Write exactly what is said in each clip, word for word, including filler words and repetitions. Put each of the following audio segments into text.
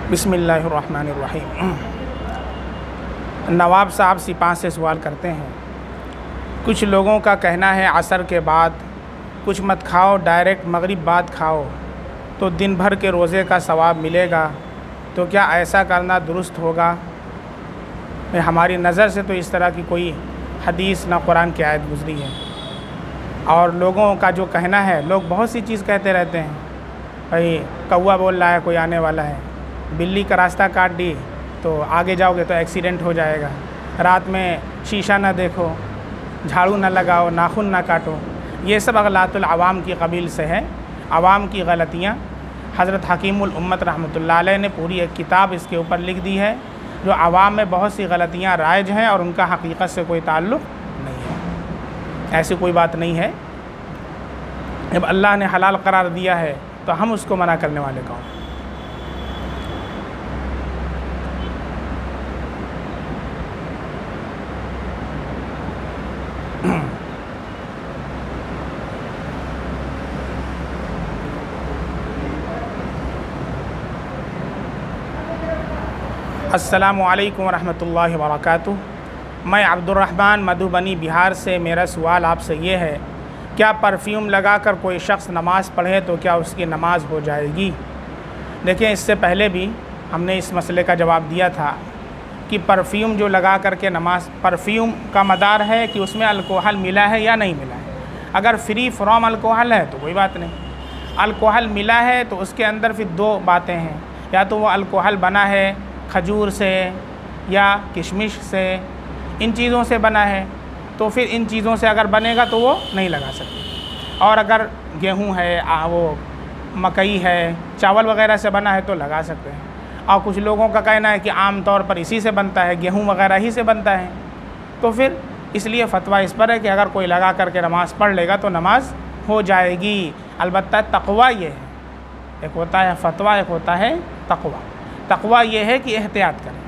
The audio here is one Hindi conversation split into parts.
बिस्मिल्लाहिर्रहमानिर्रहीम। नवाब साहब सिपाह से सवाल करते हैं, कुछ लोगों का कहना है असर के बाद कुछ मत खाओ, डायरेक्ट मगरिब बाद खाओ तो दिन भर के रोज़े का सवाब मिलेगा, तो क्या ऐसा करना दुरुस्त होगा? हमारी नज़र से तो इस तरह की कोई हदीस ना कुरान की आयत गुज़री है। और लोगों का जो कहना है, लोग बहुत सी चीज़ कहते रहते हैं, भाई कौवा बोल रहा है कोई आने वाला है, बिल्ली का रास्ता काट दी तो आगे जाओगे तो एक्सीडेंट हो जाएगा, रात में शीशा ना देखो, झाड़ू ना लगाओ, नाखून ना काटो। ये सब अगलातुल अवाम की कबील से है, अवाम की गलतियाँ। हज़रत हकीमुल उम्मत रहमतुल्लाह अलैह ने पूरी एक किताब इसके ऊपर लिख दी है, जो अवाम में बहुत सी गलतियाँ राइज हैं और उनका हकीकत से कोई ताल्लुक़ नहीं है। ऐसी कोई बात नहीं है। जब अल्लाह ने हलाल करार दिया है तो हम उसको मना करने वाले कौन? अस्सलामु अलैकुम रहमतुल्लाहि व बरकातुहू। मैं अब्दुर्रहमान मधुबनी बिहार से। मेरा सवाल आपसे ये है, क्या परफ्यूम लगाकर कोई शख्स नमाज़ पढ़े तो क्या उसकी नमाज हो जाएगी? देखिए, इससे पहले भी हमने इस मसले का जवाब दिया था कि परफ्यूम जो लगा करके नमाज, परफ्यूम का मदार है कि उसमें अल्कोहल मिला है या नहीं मिला है। अगर फ्री फ्रॉम अल्कोहल है तो कोई बात नहीं, अल्कोहल मिला है तो उसके अंदर फिर दो बातें हैं, या तो वो अल्कोहल बना है खजूर से या किशमिश से, इन चीज़ों से बना है, तो फिर इन चीज़ों से अगर बनेगा तो वो नहीं लगा सकते। और अगर गेहूं है, आ, वो मकई है, चावल वगैरह से बना है तो लगा सकते हैं। और कुछ लोगों का कहना है कि आम तौर पर इसी से बनता है, गेहूं वगैरह ही से बनता है, तो फिर इसलिए फ़तवा इस पर है कि अगर कोई लगा करके नमाज़ पढ़ लेगा तो नमाज हो जाएगी। अलबत्ता तक़वा ये है, एक होता है फ़तवा, एक होता है तक़वा। तक़वा ये है कि एहतियात करें।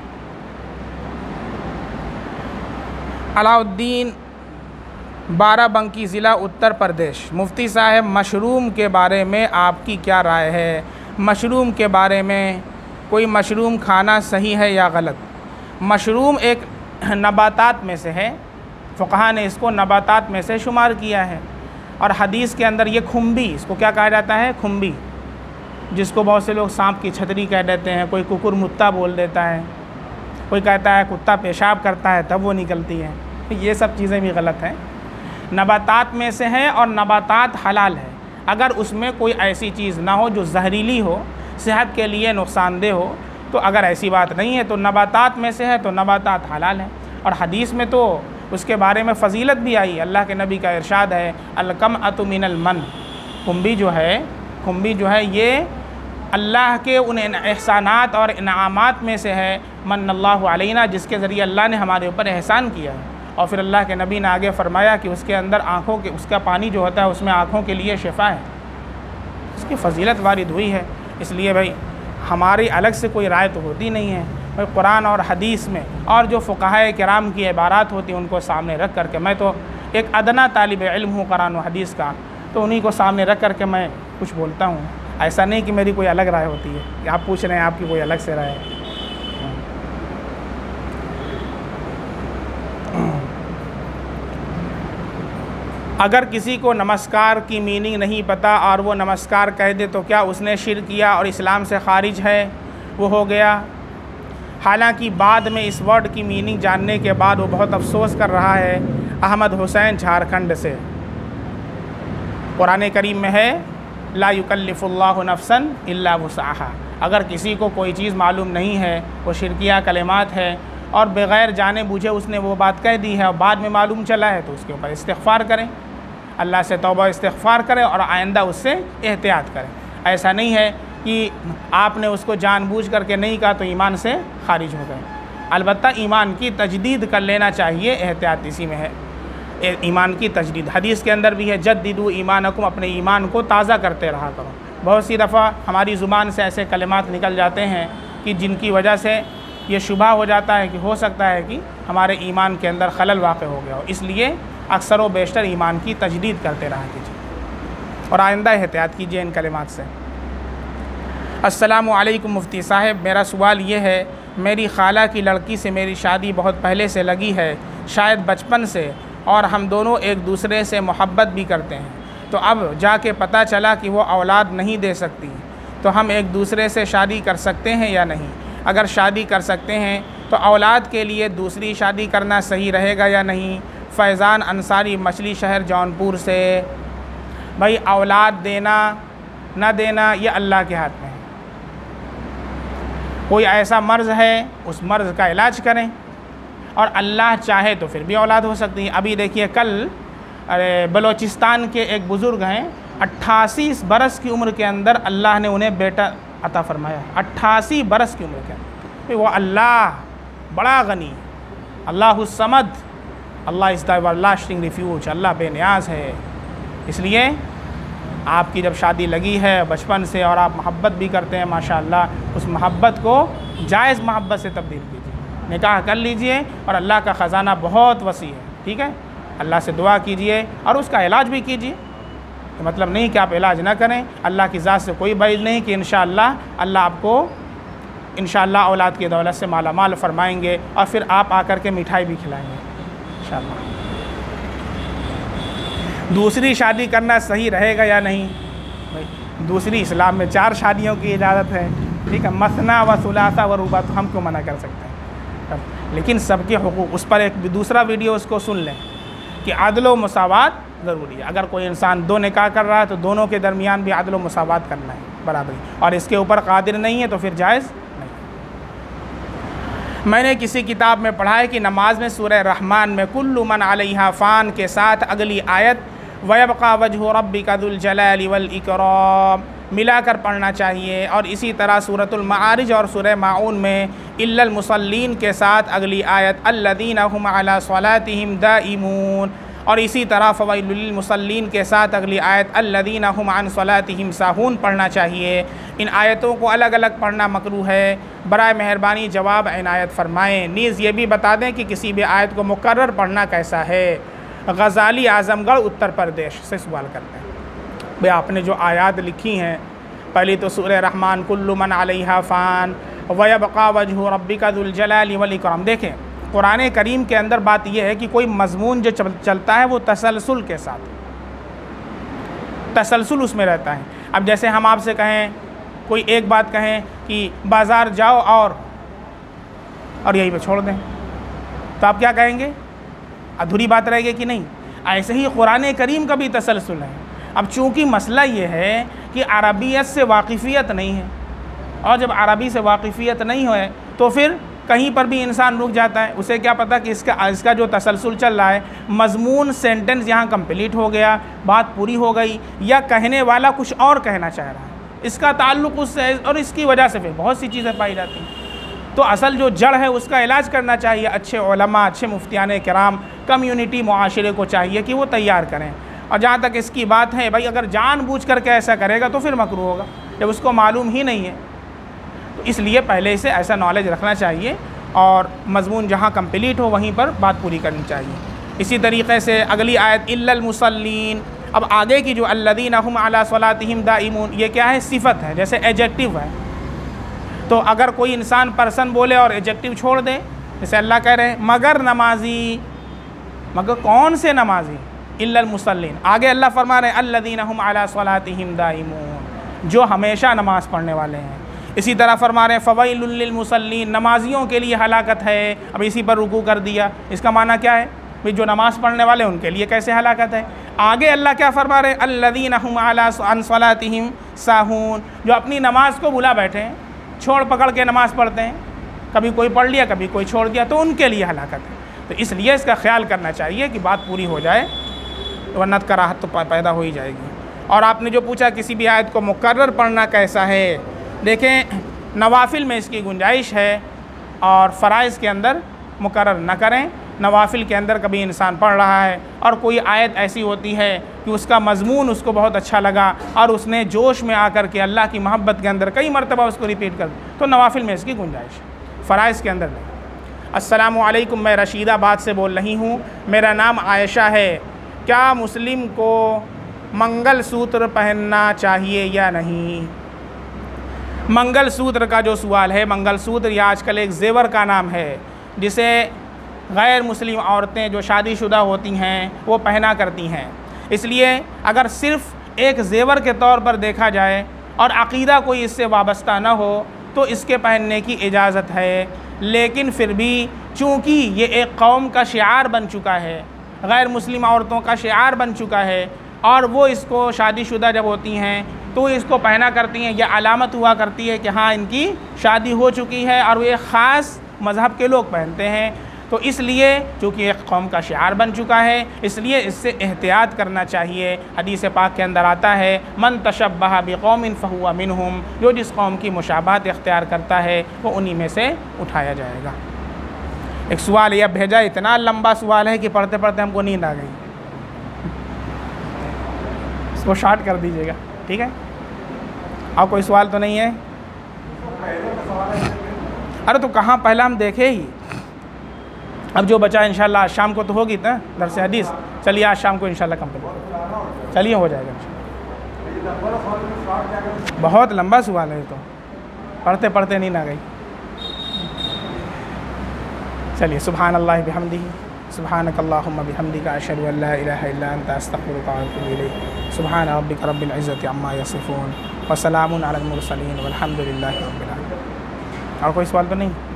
अलाउद्दीन, बाराबंकी ज़िला, उत्तर प्रदेश। मुफ्ती साहब, मशरूम के बारे में आपकी क्या राय है? मशरूम के बारे में, कोई मशरूम खाना सही है या गलत? मशरूम एक नबातात में से है, फ़ुक़हा ने इसको नबातात में से शुमार किया है। और हदीस के अंदर ये खुम्बी, इसको क्या कहा जाता है? खुम्बी, जिसको बहुत से लोग सांप की छतरी कह देते हैं, कोई कुकुर मुत्ता बोल देता है, कोई कहता है कुत्ता पेशाब करता है तब वो निकलती है। ये सब चीज़ें भी गलत हैं। नबातात में से हैं और नबातात हलाल है। अगर उसमें कोई ऐसी चीज़ ना हो जो जहरीली हो, सेहत के लिए नुकसानदेह हो, तो अगर ऐसी बात नहीं है तो नबातात में से है तो नबातात हलाल है। और हदीस में तो उसके बारे में फ़जीलत भी आई। अल्लाह के नबी का इरशाद है, अलकमअतु मिनल मन। खुम्बी जो है, खुम्बी जो है ये अल्लाह के उन एहसानात और इनामात में से है, मन्नल्लाहु अलैना, जिसके ज़रिए अल्लाह ने हमारे ऊपर एहसान किया है। और फिर अल्लाह के नबी ने आगे फरमाया कि उसके अंदर आँखों के, उसका पानी जो होता है उसमें आँखों के लिए शिफा है। उसकी फ़जीलत वारिद हुई है। इसलिए भाई हमारी अलग से कोई राय तो होती नहीं है। भाई कुरान और हदीस में और जो फ़ुक़हाए किराम की इबारात होती हैं उनको सामने रख करके, मैं तो एक अदना तालिब इल्म हूँ कुरान और हदीस का, तो उन्हीं को सामने रख करके मैं कुछ बोलता हूँ। ऐसा नहीं कि मेरी कोई अलग राय होती है। आप पूछ रहे हैं आपकी कोई अलग से राय है। अगर किसी को नमस्कार की मीनिंग नहीं पता और वो नमस्कार कह दे तो क्या उसने शिर्क किया और इस्लाम से खारिज है, वो हो गया? हालांकि बाद में इस वर्ड की मीनिंग जानने के बाद वो बहुत अफसोस कर रहा है। अहमद हुसैन, झारखंड से। कुरान करीम में है, ला युकल्लिफुल्लाहु नफ्सन इल्ला वुसअहा। अगर किसी को कोई चीज़ मालूम नहीं है, वो शिरकिया कलिमात है और बग़ैर जाने बूझे उसने वो बात कह दी है और बाद में मालूम चला है, तो उसके ऊपर इस्तिग़फ़ार करें, अल्लाह से तौबा इस्तिग़फ़ार करें और आइंदा उससे एहतियात करें। ऐसा नहीं है कि आपने उसको जानबूझ करके नहीं कहा तो ईमान से खारिज हो गए। अलबत्ता ईमान की तजदीद कर लेना चाहिए, एहतियात इसी में है, ईमान की तजदीद। हदीस के अंदर भी है, जद्दिदू ईमानकुम, अपने ईमान को ताज़ा करते रहा करो। बहुत सी दफ़ा हमारी ज़ुबान से ऐसे कलिमात निकल जाते हैं कि जिनकी वजह से ये शुबा हो जाता है कि हो सकता है कि हमारे ईमान के अंदर खलल वाक़ हो गया हो। इसलिए अक्सर व बेशतर ईमान की तजदीद करते रहा कीजिए और आइंदा एहतियात कीजिए इन कलिमात से। अस्सलामु अलैकुम मुफ्ती साहब, मेरा सवाल ये है, मेरी खाला की लड़की से मेरी शादी बहुत पहले से लगी है, शायद बचपन से, और हम दोनों एक दूसरे से मोहब्बत भी करते हैं। तो अब जाके पता चला कि वो औलाद नहीं दे सकती, तो हम एक दूसरे से शादी कर सकते हैं या नहीं? अगर शादी कर सकते हैं तो औलाद के लिए दूसरी शादी करना सही रहेगा या नहीं? फैज़ान अंसारी, मछली शहर जौनपुर से। भाई, औलाद देना न देना ये अल्लाह के हाथ में है। कोई ऐसा मर्ज़ है, उस मर्ज़ का इलाज करें, और अल्लाह चाहे तो फिर भी औलाद हो सकती है। अभी देखिए, कल अरे बलोचिस्तान के एक बुज़ुर्ग हैं, अट्ठासी बरस की उम्र के अंदर अल्लाह ने उन्हें बेटा अता फरमाया। अट्ठासी बरस की उम्र के अंदर वो अल्लाह बड़ा गनी, अल्लाह समद, Allah is the everlasting refuge, अल्लाह बेनियाज़ है। इसलिए आपकी जब शादी लगी है बचपन से और आप मोहब्बत भी करते हैं माशाअल्लाह, उस मोहब्बत को जायज़ मोहब्बत से तब्दील कीजिए, निकाह कर लीजिए, और अल्लाह का ख़जाना बहुत वसी है। ठीक है, अल्लाह से दुआ कीजिए और उसका इलाज भी कीजिए। तो मतलब नहीं कि आप इलाज ना करें, अल्लाह की ज़ात से कोई बैद नहीं कि इंशाअल्लाह अल्लाह आपको इंशाअल्लाह औलाद की दौलत से माला माल फरमाएँगे, और फिर आप आकर के मिठाई भी खिलाएँगे इंशाअल्लाह। दूसरी शादी करना सही रहेगा या नहीं? भाई, दूसरी इस्लाम में चार शादियों की इजाज़त है। ठीक है, मसना व सुलासा व रुबा, तो हम क्यों मना कर सकते हैं? लेकिन सबके हुकूक, उस पर एक दूसरा वीडियो उसको सुन लें कि अदल व मुसावात ज़रूरी है। अगर कोई इंसान दो निकाह कर रहा है तो दोनों के दरमियान भी अदल व मुसावात करना है, बराबरी, और इसके ऊपर कादिर नहीं है तो फिर जायज़ नहीं। मैंने किसी किताब में पढ़ा है कि नमाज में सूरह रहमान में कुल्लु मन अलैहा फ़ान के साथ अगली आयत वयबका वजहु रब्बिका दुल जलाली वल इकराम मिलाकर पढ़ना चाहिए, और इसी तरह सूरतुल माआरिज और सूरह माऊन में इल्लल मुसल्लीन के साथ अगली आयत अल्लज़ीना हुम अला सलातिहिम दाइमून, और इसी तरह फ़वैलुल लिल मुसल्लीन के साथ अगली आयत अल्लज़ीना हुम अन सलातिहिम साहून पढ़ना चाहिए। इन आयतों को अलग अलग पढ़ना मकरूह है। बराए मेहरबानी जवाब इनायत फ़रमाएँ। नीज़ ये भी बता दें कि किसी भी आयत को मुकर्रर पढ़ना कैसा है। गज़ाली आज़मगढ़ उत्तर प्रदेश से सवाल करते हैं। भाई, आपने जो आयत लिखी हैं, पहली तो सूरह रहमान कुल्लु मन अलैहा फ़ान वयबका वजहु रब्बिका दुल जलाली वल इकराम। देखें, कुरान करीम के अंदर बात यह है कि कोई मज़मून जो चलता है वो तसलसल के साथ, तसलसल उसमें रहता है। अब जैसे हम आपसे कहें, कोई एक बात कहें कि बाज़ार जाओ और और यहीं पे छोड़ दें, तो आप क्या कहेंगे? अधूरी बात रहेगी कि नहीं? ऐसे ही कुरान करीम का भी तसलसल है। अब चूँकि मसला ये है कि अरबियत से वाकिफ़ियत नहीं है, और जब अरबी से वाकिफ़ियत नहीं है तो फिर कहीं पर भी इंसान रुक जाता है। उसे क्या पता कि इसका इसका जो तसलसल चल रहा है, मज़मून सेंटेंस यहाँ कंप्लीट हो गया, बात पूरी हो गई, या कहने वाला कुछ और कहना चाह रहा है, इसका ताल्लुक़ उससे, और इसकी वजह से फिर बहुत सी चीज़ें पाई जाती हैं। तो असल जो जड़ है उसका इलाज करना चाहिए। अच्छे उलमा, अच्छे मुफ्तियान किराम, कम्युनिटी, मुआशरे को चाहिए कि वो तैयार करें। और जहाँ तक इसकी बात है, भाई अगर जानबूझ करके ऐसा करेगा तो फिर मकरूह होगा, जब उसको मालूम ही नहीं है। तो इसलिए पहले से ऐसा नॉलेज रखना चाहिए, और मज़मून जहाँ कंप्लीट हो वहीं पर बात पूरी करनी चाहिए। इसी तरीक़े से अगली आयत इल्लल मुसल्लीन, अब आगे की जो अल्लज़ीना हुम अला सलातिहिम दाइमून, ये क्या है? सिफ़त है, जैसे एडजेक्टिव है। तो अगर कोई इंसान पर्सन बोले और एडजेक्टिव छोड़ दे, जैसे अल्लाह कह रहे हैं मगर नमाजी, मगर कौन से नमाजी? इल्लल मुसल्लीन। आगे अल्लाह फरमा रहे हैं अल्लज़ीना हुम अला सलातिहिम दाइमून, जो हमेशा नमाज़ पढ़ने वाले हैं। इसी तरह फरमा रहे हैं फ़वैलुल लिल मुसल्लीन, नमाजियों के लिए हलाकत है। अब इसी पर रुकू कर दिया, इसका माना क्या है? भाई जो नमाज़ पढ़ने वाले उनके लिए कैसे हलाकत है? आगे अल्लाह क्या फरमा रहे हैं अल्लज़ीना हुम अला अन सलातिहिम साहून, जो अपनी नमाज को भुला बैठे हैं, छोड़ पकड़ के नमाज़ पढ़ते हैं, कभी कोई पढ़ लिया कभी कोई छोड़ दिया, तो उनके लिए हलाकत है। तो इसलिए इसका ख्याल करना चाहिए कि बात पूरी हो जाए, वरना कराहत तो पैदा हो ही जाएगी। और आपने जो पूछा किसी भी आयत को मुकर्रर पढ़ना कैसा है, देखें नवाफिल में इसकी गुंजाइश है, और फ़राइज़ के अंदर मुकर्रर न करें। नवाफिल के अंदर कभी इंसान पढ़ रहा है और कोई आयत ऐसी होती है कि उसका मज़मून उसको बहुत अच्छा लगा और उसने जोश में आकर के अल्लाह की मोहब्बत के अंदर कई मरतबा उसको रिपीट कर, तो नवाफिल में इसकी गुंजाइश है, फ़राइज़ के अंदर नहीं। अस्सलामु अलैकुम, मैं रशीदाबाद से बोल रही हूँ, मेरा नाम आयशा है। क्या मुस्लिम को मंगल सूत्र पहनना चाहिए या नहीं? मंगलसूत्र का जो सवाल है, मंगलसूत्र ये आजकल एक ज़ेवर का नाम है जिसे गैर मुस्लिम औरतें जो शादीशुदा होती हैं वो पहना करती हैं। इसलिए अगर सिर्फ़ एक ज़ेवर के तौर पर देखा जाए और अक़ीदा कोई इससे वाबस्ता ना हो तो इसके पहनने की इजाज़त है, लेकिन फिर भी चूँकि ये एक कौम का शिआर बन चुका है, गैर मुस्लिम औरतों का शिआर बन चुका है और वो इसको शादीशुदा जब होती हैं तो इसको पहना करती हैं, यह अलामत हुआ करती है कि हाँ इनकी शादी हो चुकी है और ये ख़ास मज़हब के लोग पहनते हैं। तो इसलिए चूँकि एक कौम का शिआर बन चुका है इसलिए इससे एहतियात करना चाहिए। हदीस पाक के अंदर आता है मन तशब्बह बिक़ौमिन फ़हुवा मिनहुम, जो जिस कौम की मुशाबहत इख्तियार करता है वो उन्हीं में से उठाया जाएगा। एक सवाल यह भेजा, इतना लंबा सवाल है कि पढ़ते पढ़ते हमको नींद आ गई, इसको शॉर्ट कर दीजिएगा, ठीक है। और कोई सवाल तो नहीं है? अरे तो कहाँ, पहला हम देखे ही, अब जो बचा इंशाल्लाह आज शाम को तो होगी ना दरस हदीस। चलिए आज शाम को इंशाल्लाह कंप्लीट, चलिए हो जाएगा। बहुत लंबा सवाल है तो, पढ़ते पढ़ते नींद आ गई। चलिए सुभान अल्लाह बिहम्दिही सुब्हानक अल्लाहुम्मा बिहम्दिका अशहदु अन ला इलाहा इल्ला अंता अस्तगफिरुका व अतूबु इलैक। सुब्हान रब्बिका रब्बिल इज़्ज़ति अम्मा यसिफून व सलामुन अलल मुरसलीन वल्हम्दुलिल्लाहि रब्बिल आलमीन। और कोई सवाल तो नहीं?